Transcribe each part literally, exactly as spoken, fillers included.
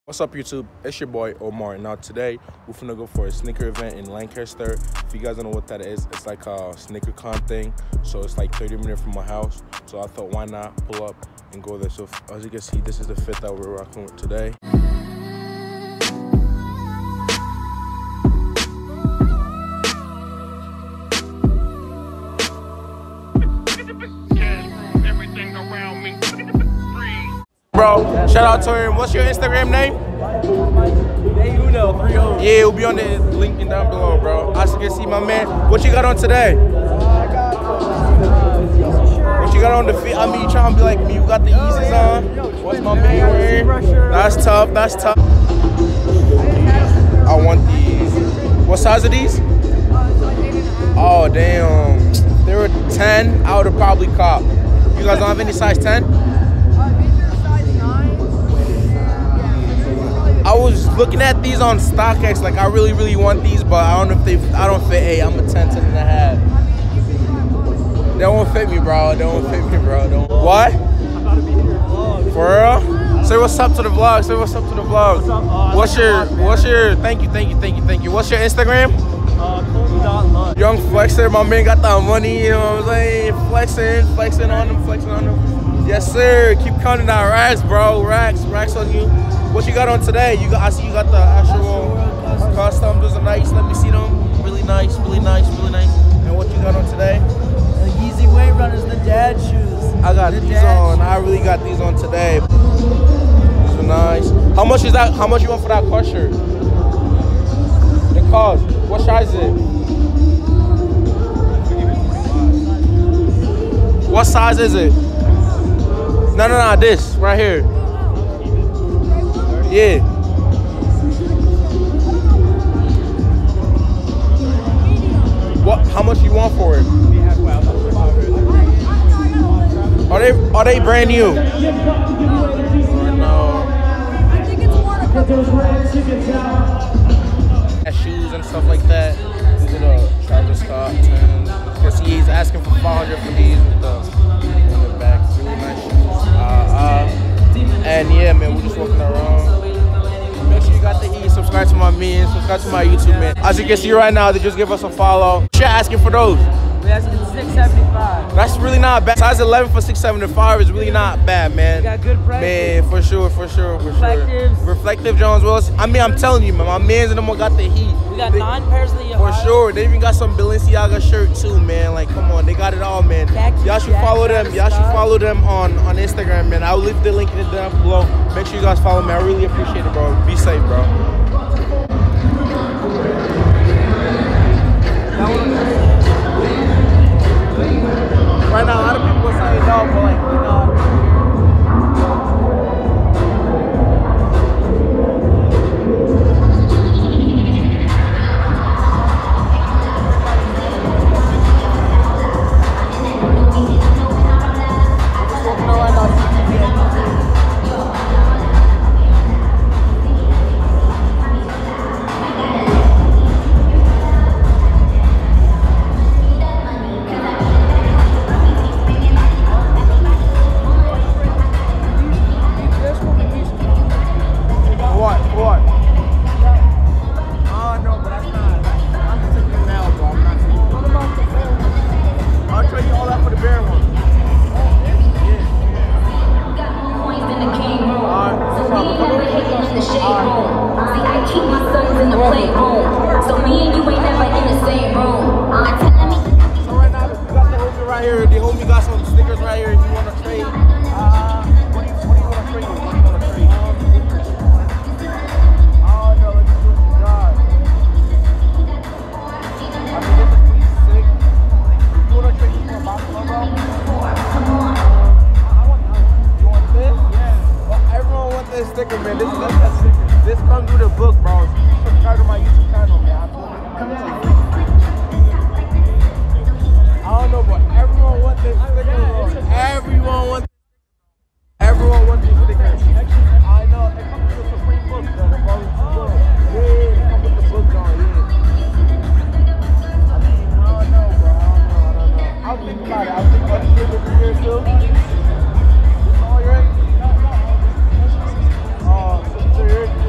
What's up, YouTube? It's your boy Omar. Now today we're finna go for a sneaker event in Lancaster. If you guys don't know what that is, it's like a sneaker con thing. So it's like thirty minutes from my house. So I thought, why not pull up and go there? So as you can see, this is the fit that we're rocking with today. Bro, shout out to him. What's your Instagram name? Yeah, it'll be on the link down below, bro. As you can see, my man. What you got on today? What you got on the feet? I mean, you trying to be like me. You got the Yeezys on. What's my man wearing? That's tough. That's tough. I want these. What size are these? Oh, damn. If they were ten, I would have probably copped. You guys don't have any size ten? I was looking at these on StockX, like I really, really want these, but I don't know if they, I don't fit. Hey, I'm a ten, ten and a half. They won't fit me, bro. They won't fit me, bro. Don't. What? For real? Say what's up to the vlog. Say what's up to the vlog. What's your, what's your, thank you, thank you, thank you, thank you. What's your Instagram? Uh, Cody.Lund. Young Flexer, my man got that money, you know what I'm saying? Flexing, flexing on them, flexing on them. Yes, sir. Keep counting that racks, bro. Racks, racks on you. What you got on today? You got, I see you got the actual custom. Those are nice. Let me see them. Really nice, really nice, really nice. And what you got on today? The Yeezy Weight Runners, the dad shoes. I got the these on. Shoes. I really got these on today. These are nice. How much is that? How much you want for that car shirt? The cost. What size is it? What size is it? No, no, no. This right here. Yeah. What? How much you want for it? Are they are they brand new? No. I think it's more to shoes and stuff like that. These are the Travis Scott. Because he's asking for five hundred for these with the in the back. Really nice shoes. Uh, uh, and yeah, man, we're just walking around. Make sure you got the heat, subscribe to my man, subscribe to my YouTube, man. As you can see right now, they just give us a follow. You're asking for those. We're asking six seventy-five. That's really not bad. Size eleven for six seventy-five is really not bad, man. You got good prices. Man, for sure, for sure, for Reflectives. sure. Reflective Jones Willis. I mean, I'm telling you, man, my mans and them all got the heat. We got they, nine pairs of the For sure. They even got some Balenciaga shirt too, man. Like, come on, they got it all, man. Y'all should follow them. Y'all should follow them on, on Instagram, man. I'll leave the link in the down below. Make sure you guys follow me. I really appreciate it, bro. Be safe, bro. Right now, a lot of people are saying no, but like, you know. Oh, so you're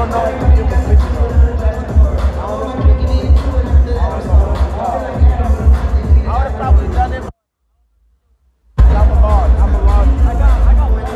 don't know if you can fix it. I don't know if you can. I would have probably done it. I'm a log. I'm a log. I got, I got one.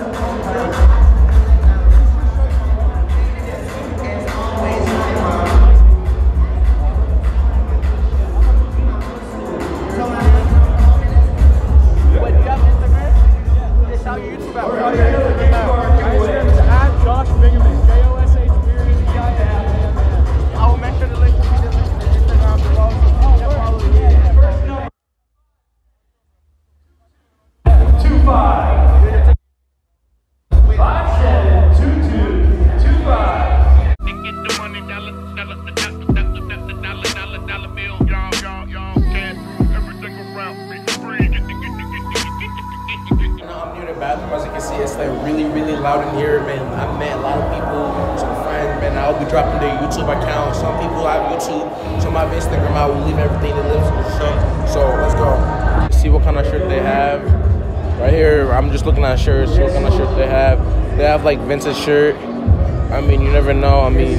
Wait, do you have Instagram? Yeah, shout your YouTube out. Shout your Instagram out. My Instagram is at Josh Bingaman. J O S H B I N G A M A N. I will make sure to link to this Instagram below. So you can follow you. Two five. Five seven two two two five. Get the money, dollar, dollar, dollar, dollar, dollar, dollar, dollar bill, y'all, y'all, y'all, cash, everything around me, free, get the, get the, get the, get the, get the, get the. I'm near the bathroom. As you can see, it's like really, really loud in here, man. I met a lot of people, some friends, man. I'll be dropping their YouTube account. Some people have YouTube, some have Instagram. I will leave everything in the description. So let's go. See what kind of shirt they have. Right here, I'm just looking at shirts. What kind of shirt they have? They have like vintage shirt. I mean, you never know. I mean,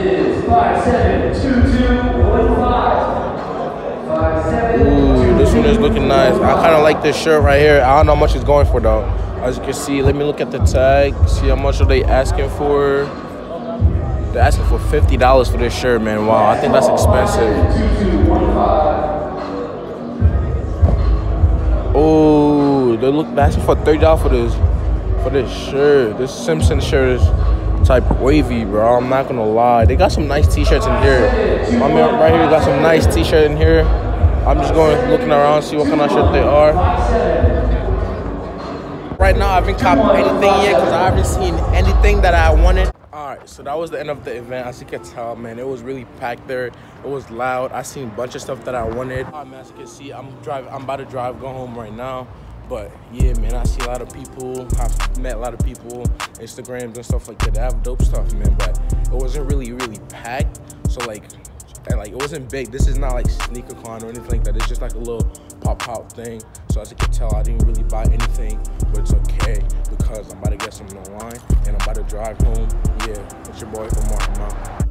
ooh, this one is looking nice. I kind of like this shirt right here. I don't know how much it's going for though. As you can see, let me look at the tag. See how much are they asking for? They're asking for fifty dollars for this shirt, man. Wow, I think that's expensive. Oh, they look they're asking for thirty dollars for this for this shirt. This Simpson shirt is type wavy, bro. I'm not gonna lie. They got some nice t-shirts in here. My man right here got some nice t-shirt in here. I'm just going looking around, see what kind of shirt they are. Right now, I haven't copped anything yet because I haven't seen anything that I wanted. All right, so that was the end of the event. As you can tell, man, it was really packed there. It was loud. I seen a bunch of stuff that I wanted. All right, man, as you can see, I'm driving. I'm about to drive, go home right now. But yeah, man, I see a lot of people. I've met a lot of people, Instagrams and stuff like that. They have dope stuff, man. But it wasn't really, really packed. So like, and like it wasn't big. This is not like SneakerCon or anything like that. It's just like a little pop-out thing. So as you can tell, I didn't really buy anything, but it's okay because I'm about to get something online and I'm about to drive home. Yeah, it's your boy Omar. I'm out.